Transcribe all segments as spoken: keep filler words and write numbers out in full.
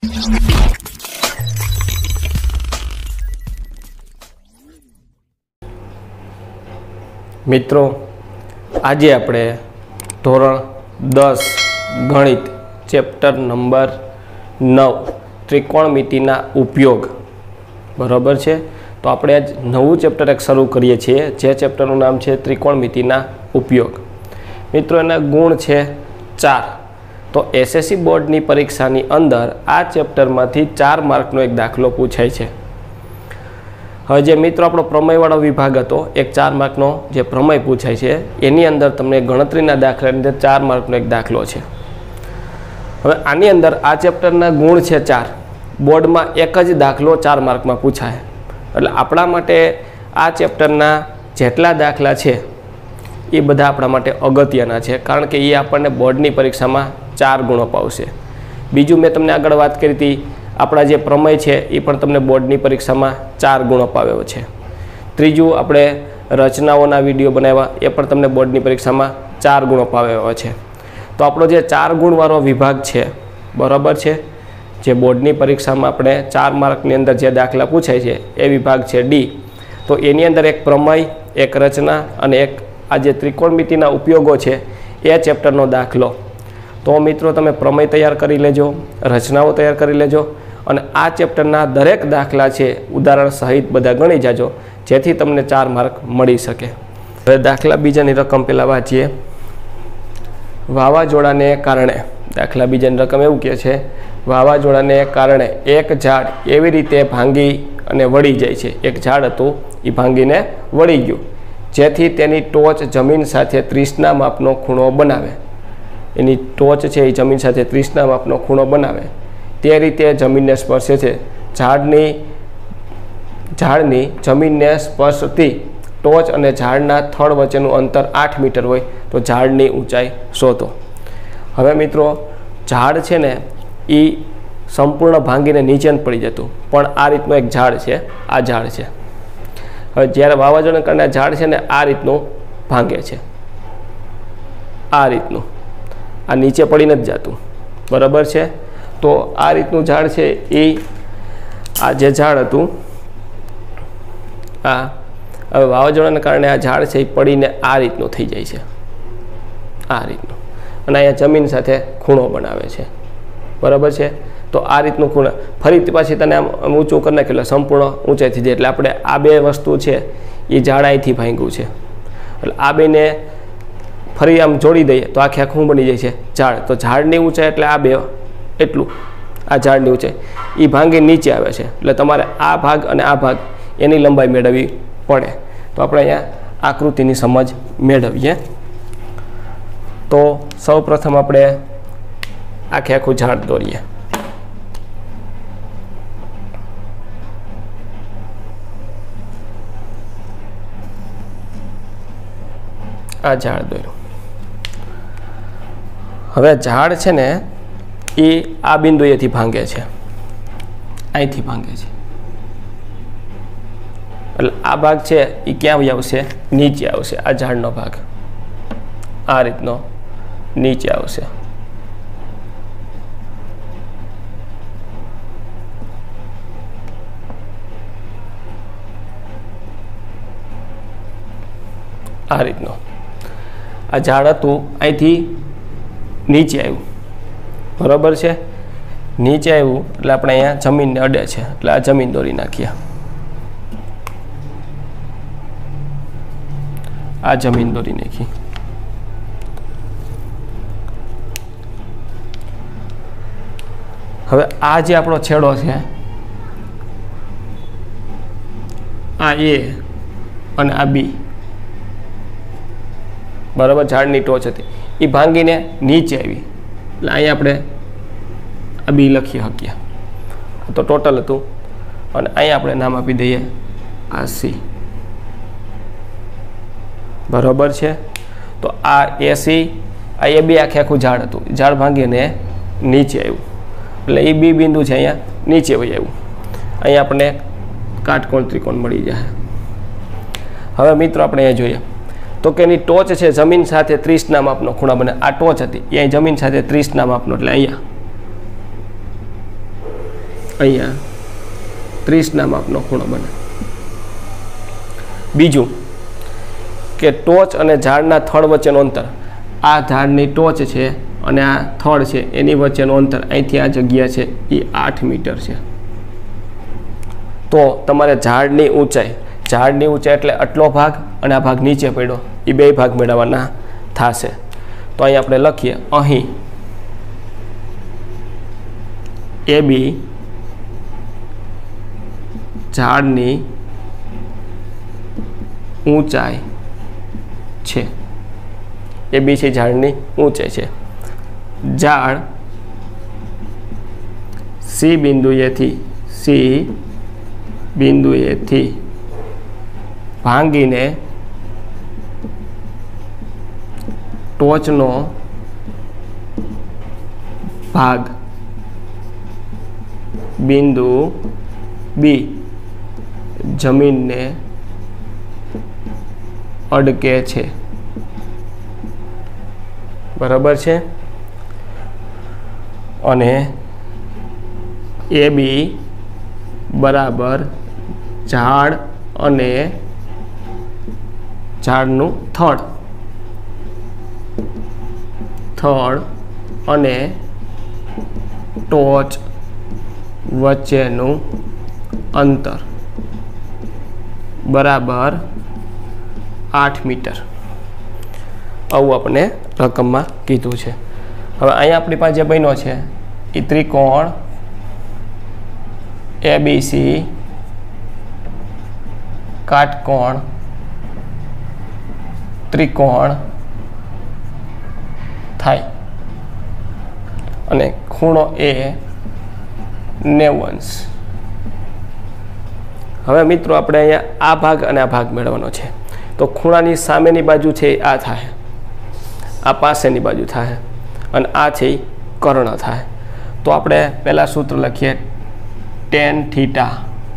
મિત્રો આજે આપણે ધોરણ દસ ગણિત ચેપ્ટર નંબર નવ ત્રિકોણમિતિના ઉપયોગ બરાબર છે। તો આપણે આજ નવું ચેપ્ટર એક શરૂ કરીએ છીએ જે ચેપ્ટરનું નામ છે ત્રિકોણમિતિના ઉપયોગ। મિત્રો એના ગુણ છે ચાર। તો એસએસસી બોર્ડની પરીક્ષાની અંદર આ ચેપ્ટરમાંથી ચાર માર્કનો એક દાખલો પૂછાય છે। હવે જે મિત્રો આપણો પ્રમેયવાળો વિભાગ હતો એક ચાર માર્કનો જે પ્રમેય પૂછાય છે એની અંદર તમને ગણતરીના દાખલાની અંદર ચાર માર્કનો એક દાખલો છે। હવે આની અંદર આ ચેપ્ટરના ગુણ છે ચાર, બોર્ડમાં એક જ દાખલો ચાર માર્કમાં પૂછાય, એટલે આપણા માટે આ ચેપ્ટરના જેટલા દાખલા છે એ બધા આપણા માટે અગત્યના છે, કારણ કે એ આપણને બોર્ડની પરીક્ષામાં ચાર ગુણ અપાવશે। બીજું મેં તમને આગળ વાત કરી હતી આપણા જે પ્રમેય છે એ પણ તમને બોર્ડની પરીક્ષામાં ચાર ગુણ અપાવ્યો છે। ત્રીજું આપણે રચનાઓના વિડીયો બનાવ્યા એ પણ તમને બોર્ડની પરીક્ષામાં ચાર ગુણ અપાવ્યો છે। તો આપણો જે ચાર ગુણવાળો વિભાગ છે બરાબર છે, જે બોર્ડની પરીક્ષામાં આપણે ચાર માર્કની અંદર જે દાખલા પૂછાય છે એ વિભાગ છે ડી। તો એની અંદર એક પ્રમેય, એક રચના અને એક આ જે ત્રિકોણમિતિના ઉપયોગો છે એ ચેપ્ટરનો દાખલો। તો મિત્રો તમે પ્રમેય તૈયાર કરી લેજો, રચનાઓ તૈયાર કરી લેજો અને આ ચેપ્ટરના દરેક દાખલા છે ઉદાહરણ સહિત બધા ગણી જાજો, જેથી તમને ચાર માર્ક મળી શકે। હવે દાખલા બીજાની રકમ પહેલાં વાંચીએ। વાવાઝોડાને કારણે દાખલા બીજાની રકમ એવું કહે છે, વાવાઝોડાને કારણે એક ઝાડ એવી રીતે ભાંગી અને વળી જાય છે। એક ઝાડ હતું એ ભાંગીને વળી ગયું, જેથી તેની ટોચ જમીન સાથે ત્રીસના માપનો ખૂણો બનાવે। એની ટોચ છે એ જમીન સાથે ત્રીસના માપનો ખૂણો બનાવે, તે રીતે જમીનને સ્પર્શે છે। ઝાડની ઝાડની જમીનને સ્પર્શતી ટોચ અને ઝાડના થડ વચ્ચેનું અંતર આઠ મીટર હોય તો ઝાડની ઊંચાઈ શોધો। હવે મિત્રો ઝાડ છે ને એ સંપૂર્ણ ભાંગીને નીચે જ પડી જતું, પણ આ રીતનું એક ઝાડ છે, આ ઝાડ છે। હવે જ્યારે વાવાઝોડાને કારણે ઝાડ છે ને આ રીતનું ભાંગે છે, આ રીતનું, આ નીચે પડી નથી જતું બરાબર છે। તો આ રીતનું ઝાડ છે એ આ જે ઝાડ હતું આ હવે વાવાઝોડાને કારણે આ ઝાડ છે એ પડીને આ રીતનું થઈ જાય છે, આ રીતનું, અને અહીંયા જમીન સાથે ખૂણો બનાવે છે બરાબર છે। તો આ રીતનું ખૂણો ફરીથી પાછી તને આમ ઊંચું કરી નાખ્યું એટલે સંપૂર્ણ ઊંચાઈ થઈ જાય, એટલે આપણે આ બે વસ્તુ છે એ ઝાડ અહીંથી ભાંગ્યું છે, એટલે આ બેને ફરી આમ જોડી દઈએ તો આખે આખું બની જાય છે ઝાડ। તો ઝાડની ઊંચાઈ એટલે આ બે એટલું, આ ઝાડની ઊંચાઈ એ ભાંગી નીચે આવે છે, એટલે તમારે આ ભાગ અને આ ભાગ એની લંબાઈ મેળવવી પડે। તો આપણે અહીંયા આકૃતિની સમજ મેળવીએ। તો સૌ પ્રથમ આપણે આખે આખું ઝાડ દોરીએ। આ ઝાડ દોર્યું। હવે ઝાડ છે ને એ આ બિંદુએથી ભાંગે છે, અહીંથી ભાંગે છે, એટલે આ ભાગ છે એ ક્યાં આવશે? નીચે આવશે। આ ઝાડનો ભાગ આ રીતનો નીચે આવશે। આ રીતનો આ ઝાડ હતું અહીંથી નીચે આવ્યું બરાબર છે। નીચે આવ્યું એટલે આપણે અહીંયા જમીનને અડે છે, એટલે આ જમીન દોરી નાખીએ। આ જમીન દોરી નાખી। હવે આ જે આપણો છેડો છે આ એ અને આ બી બરાબર, ઝાડની ટોચ હતી એ ભાંગીને નીચે આવી, એટલે અહીંયા આપણે આ બી લખી શકીએ। તો ટોટલ હતું અને અહીંયા આપણે નામ આપી દઈએ આ સી બરાબર છે। તો આ એસી આ એ બી આખે આખું ઝાડ હતું, ઝાડ ભાંગીને નીચે આવ્યું, એટલે એ બી બિંદુ છે અહીંયા નીચે વહી આવ્યું, અહીંયા આપણને કાટકોણ ત્રિકોણ મળી જાય। હવે મિત્રો આપણે અહીંયા જોઈએ તો કે એની ટોચ છે જમીન સાથે ત્રીસના માપનો ખૂણા બને, આ ટોચ હતી એ જમીન સાથે ત્રીસના માપનો, એટલે અહીંયા અહીંયા ત્રીસના માપનો ખૂણો બને. બીજું કે ટોચ અને ઝાડના થડ વચ્ચેનું અંતર, આ ઝાડની ટોચ છે અને આ થડ છે એની વચ્ચેનું અંતર અહીંથી આ જગ્યા છે એ આઠ મીટર છે. તો તમારે ઝાડની ઊંચાઈ ઝાડની ઊંચાઈ એટલે આટલો ભાગ અને આ ભાગ નીચે પડ્યો એ બે ભાગ મેળવવાના થશે. તો અહીં આપણે લખીએ, અહીં એ બી ઝાડની ઊંચાઈ છે. એ બી છે ઝાડની ઊંચાઈ છે. ઝાડ સી બિંદુએથી સી બિંદુએથી ભાંગીને ટોચનો ભાગ બિંદુ બી જમીનને અડકે છે. બરાબર છે. અને એ બી બરાબર ઝાડ અને ઝાડનું થડ થડ અને ટોચ વચ્ચેનું અંતર બરાબર આઠ મીટર. આવું આપણે રકમમાં કીધું છે. હવે અહીંયા આપણી પાસે જે બન્યો છે એ ત્રિકોણ એ બી સી કાટકોણ ત્રિકોણ થાય અને ખૂણો એ નેવું અંશ. હવે મિત્રો આપણે અહીંયા આ ભાગ અને આ ભાગ મેળવવાનો છે. તો ખૂણાની સામેની બાજુ છે આ થાય, આ પાસેની બાજુ થાય અને આ છે કર્ણ થાય. તો આપણે પહેલાં સૂત્ર લખીએ, ટેન થીટા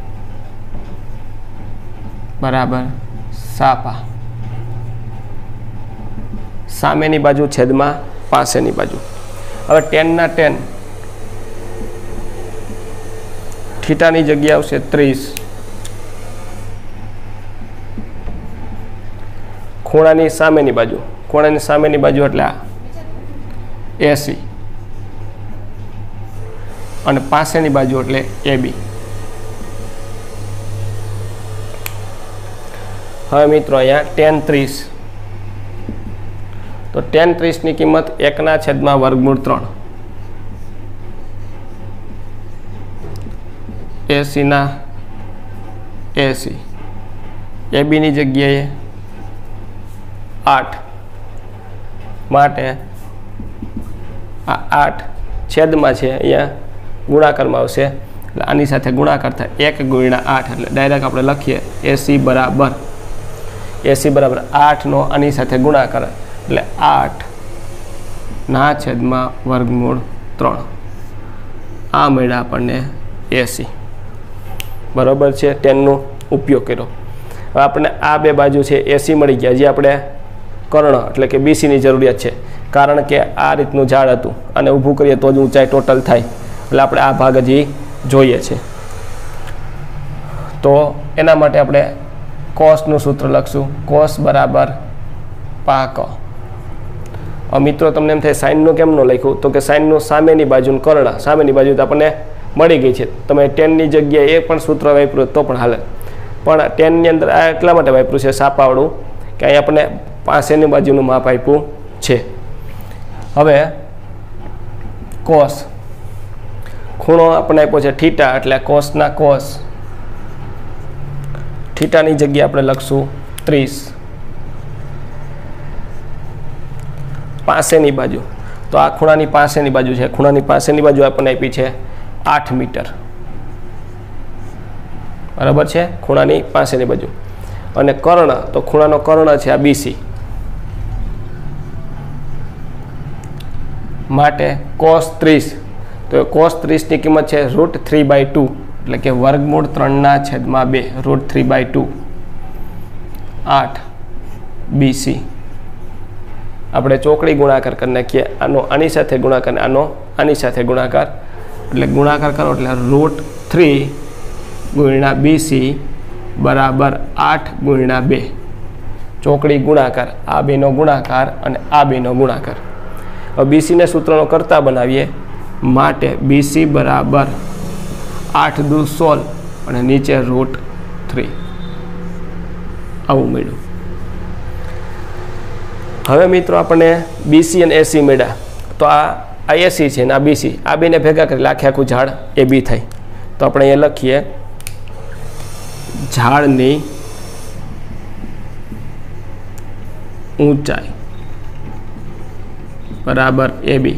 બરાબર સાપા. સામેની બાજુ છેદમાં પાસેની બાજુ. હવે ટેનના ટેન, થીટાની જગ્યા આવશે ત્રીસ, ખૂણાની સામેની બાજુ ખૂણાની સામેની બાજુ એટલે આ એસી અને પાસેની બાજુ એટલે એ બી. હવે મિત્રો અહીંયા ટેન ત્રીસ, તો ટેન ત્રીસની કિંમત એકના છેદમાં વર્ગમૂળ ત્રણ, એસીના એસી, એ બીની જગ્યાએ આઠ માટે આ આઠ છેદમાં છે અહીંયા ગુણાકારમાં આવશે એટલે આની સાથે ગુણાકાર થાય એક ગુણ્યા આઠ એટલે ડાયરેક્ટ આપણે લખીએ એસી બરાબર એસી બરાબર આઠનો આની સાથે ગુણાકાર એટલે આઠ ના છેદમાં વર્ગમૂળ ત્રણ. આ મળ્યા આપણને એસી. બરાબર છે. ટેનનો ઉપયોગ કર્યો. હવે આપણને આ બે બાજુ છે એસી મળી ગયા, જે આપણે કર્ણ એટલે કે બીસીની જરૂરિયાત છે, કારણ કે આ રીતનું ઝાડ હતું અને ઊભું કરીએ તો જ ઊંચાઈ ટોટલ થાય એટલે આપણે આ ભાગ હજી જોઈએ છે. તો એના માટે આપણે કોસનું સૂત્ર લખશું, કોસ બરાબર પાક. મિત્રો તમને એમ થાય સાઇનનું કેમ ન લખ્યું, તો કે સાઇનનું સામેની બાજુનું કર્ણ સામેની બાજુ તો આપણને મળી ગઈ છે. તમે ટેનની જગ્યાએ એ પણ સૂત્ર વાપર્યું તો પણ હાલે, પણ ટેનની અંદર આ એટલા માટે વાપર્યું છે સાપાવાળું કે અહીં આપણને પાસેની બાજુનું માપ આપ્યું છે. હવે કોસ ખૂણો આપણને આપ્યો છે થીટા એટલે કોસના કોસ, થીટાની જગ્યાએ આપણે લખશું ત્રીસ. પાસેની બાજુ તો આ ખૂણાની પાસેની બાજુ છે, ખૂણાની પાસેની બાજુ આપણને આપી છે આઠ મીટર. બરાબર છે. ખૂણાની પાસેની બાજુ અને કર્ણ તો ખૂણાનો કર્ણ છે આ બીસી માટે કોસ ત્રીસ, તો કોસ ત્રીસની કિંમત છે રૂટ થ્રી બાય ટુ એટલે કે વર્ગમૂળ ત્રણના છેદમાં બે રૂટ થ્રી બાય ટુ આઠ બીસી. આપણે ચોકડી ગુણાકાર કરી નાખીએ, આનો આની સાથે ગુણાકાર આનો આની સાથે ગુણાકાર એટલે ગુણાકાર કરો એટલે રૂટ થ્રી ગુણ્યા બીસી બરાબર આઠ ગુણ્યા બે. ચોકડી ગુણાકાર, આ બેનો ગુણાકાર અને આ બેનો ગુણાકાર. હવે બીસીને સૂત્રનો કરતા બનાવીએ માટે બીસી બરાબર આઠ દુ સોળ અને નીચે રૂટ થ્રી આવું મળ્યું. હવે મિત્રો આપણને બીસી અને એસી મળ્યા તો આ આ એસી છે ને આ બીસી, આ બેને ભેગા કરી આખે આખું ઝાડ એ બી થાય. તો આપણે અહીંયા લખીએ ઝાડની ઊંચાઈ બરાબર એ બી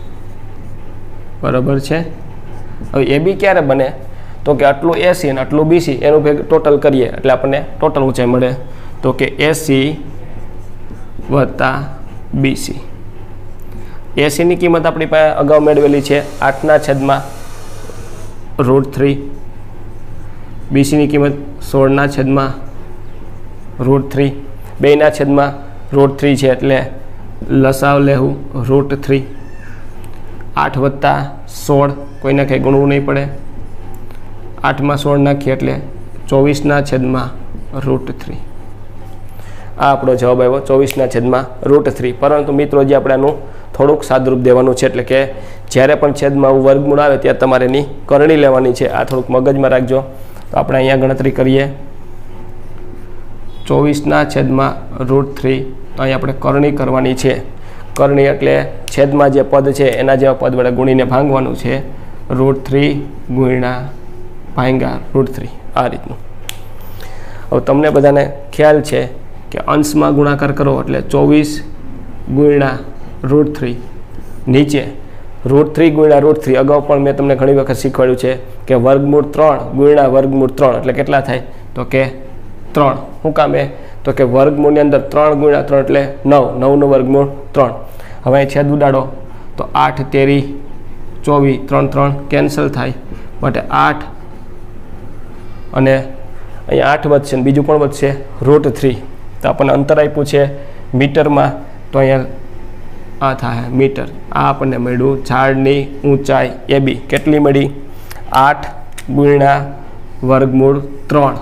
બરાબર છે. હવે એ બી ક્યારે બને તો કે આટલું એસી અને આટલું બીસી એનું ભેગ ટોટલ કરીએ એટલે આપણને ટોટલ ઊંચાઈ મળે. તો કે એસી વત્તા બીસી. એસીની કિંમત આપણી પાસે અગાઉ મેળવેલી છે આઠના છેદમાં રૂટ થ્રી. બીસીની કિંમત સોળના છેદમાં રૂટ થ્રી. બેના છેદમાં રૂટ થ્રી છે એટલે લસાવ લેવું રૂટ થ્રી. આઠ વત્તા સોળ કોઈને કંઈ ગુણવું નહીં પડે. આઠમાં સોળ નાખીએ એટલે ચોવીસના છેદમાં રૂટ થ્રી. આ આપણો જવાબ આવ્યો ચોવીસના છેદમાં રૂટ થ્રી. પરંતુ મિત્રો જે આપણે આનું થોડુંક સાદરૂપ દેવાનું છે એટલે કે જ્યારે પણ છેદમાં વર્ગમૂળ આવે ત્યારે તમારે એની કરણી લેવાની છે. આ થોડુંક મગજમાં રાખજો. તો આપણે અહીંયા ગણતરી કરીએ ચોવીસના છેદમાં રૂટ થ્રી. તો અહીંયા આપણે કરણી કરવાની છે. કરણી એટલે છેદમાં જે પદ છે એના જેવા પદ વડે ગુણીને ભાંગવાનું છે. રૂટ થ્રી ગુણ્યા ભાંગા રૂટ થ્રી આ રીતનું. હવે તમને બધાને ખ્યાલ છે કે અંશમાં ગુણાકાર કરો એટલે ચોવીસ ગુણ્યા રૂટ થ્રી નીચે રૂટ થ્રી ગુણ્યા રૂટ થ્રી. અગાઉ પણ મેં તમને ઘણી વખત શીખવાડ્યું છે કે વર્ગમૂળ ત્રણ ગુણ્યા વર્ગમૂળ ત્રણ એટલે કેટલા થાય તો કે ત્રણ. શું કામે તો કે વર્ગમૂળની અંદર ત્રણ ગુણ્યા ત્રણ એટલે નવ. નવનું વર્ગમૂળ ત્રણ. હવે અહીં છેદ ઉડાડો તો આઠ તેરી ચોવીસ, ત્રણ ત્રણ કેન્સલ થાય માટે આઠ અને અહીંયા આઠ વધશે ને બીજું પણ વધશે રૂટ થ્રી. તો આપણને અંતર આપ્યું છે મીટરમાં તો અહીંયા આ થાય મીટર. આ આપણને મળ્યું ઝાડની ઊંચાઈ એ બી કેટલી મળી આઠ ગુણ્યા વર્ગમૂળ ત્રણ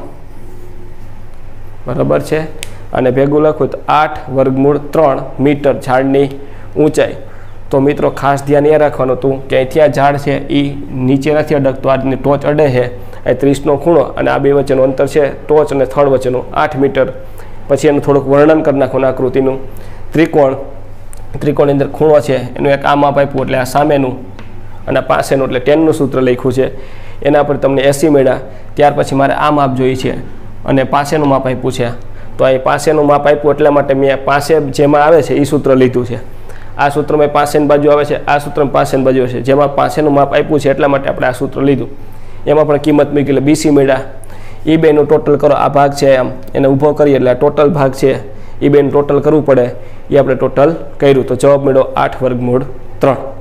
બરાબર છે. અને ભેગું લખું તો આઠ વર્ગમૂળ ત્રણ મીટર ઝાડની ઊંચાઈ. તો મિત્રો ખાસ ધ્યાન એ રાખવાનું હતું કે અહીંથી આ ઝાડ છે એ નીચે નથી અડકતો, આજની ટોચ અડે છે એ ત્રીસનો ખૂણો અને આ બે વચ્ચેનું અંતર છે ટોચ અને થડ વચ્ચેનું આઠ મીટર. પછી એનું થોડુંક વર્ણન કરી નાખવાનું આકૃતિનું. ત્રિકોણ, ત્રિકોણની અંદર ખૂણો છે એનું એક આ માપ આપ્યું એટલે આ સામેનું અને પાસેનું એટલે ટેનનું સૂત્ર લખ્યું છે. એના પર તમને એસી મળ્યા. ત્યાર પછી મારે આ માપ જોઈએ છે અને પાસેનું માપ આપ્યું છે. તો અહીં પાસેનું માપ આપ્યું એટલા માટે મેં પાસે જેમાં આવે છે એ સૂત્ર લીધું છે. આ સૂત્રમાં પાસેની બાજુ આવે છે, આ સૂત્રમાં પાસેની બાજુ આવે છે. જેમાં પાસેનું માપ આપ્યું છે એટલા માટે આપણે આ સૂત્ર લીધું. એમાં પણ કિંમત મૂકી એટલે બીસી મળ્યા. એ બેનું ટોટલ કરો. આ ભાગ છે આમ એને ઊભો કરીએ એટલે આ ટોટલ ભાગ છે એ બેનું ટોટલ કરવું પડે. એ આપણે ટોટલ કર્યું તો જવાબ મળ્યો આઠ વર્ગમૂળ ત્રણ.